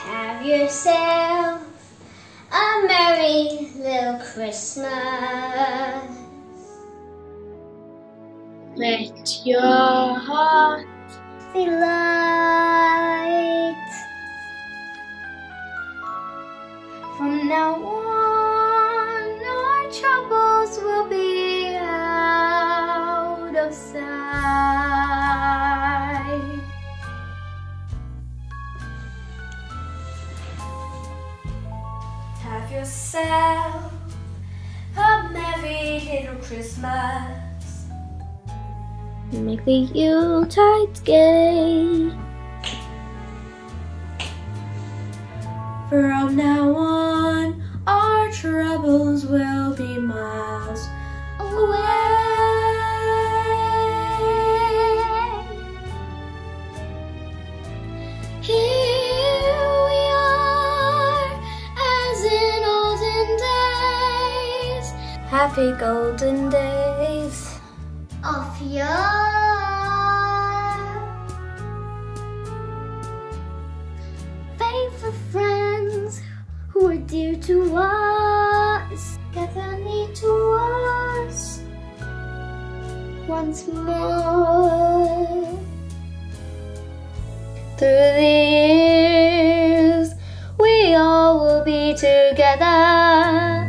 Have yourself a merry little Christmas. Let your heart be light. From now on, our troubles will be out of sight. Have yourself a merry little Christmas. make the Yuletide gay. From now on, our troubles will be miles away. Here we are, as in olden days, Happy golden days of yore. Faithful friends who are dear to us, gather near to us once more. through the years, we all will be together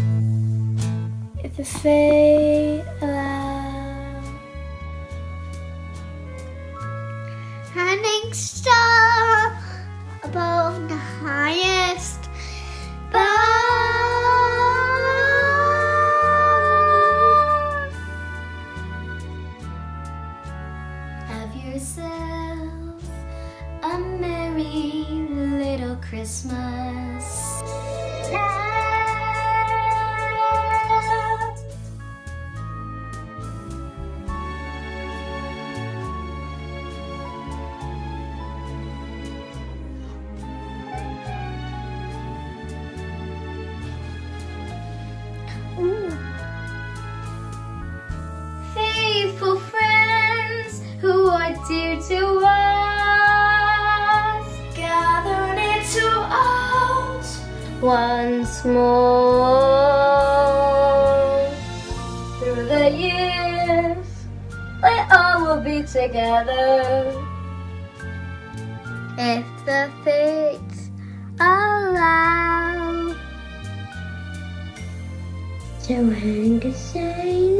if the fate allows. Shining star above the highest bough. Have yourself a merry little Christmas. Faithful friends who are dear to us, gather near to us Once more, through the years, we all will be together if the fates allow. So hang a sign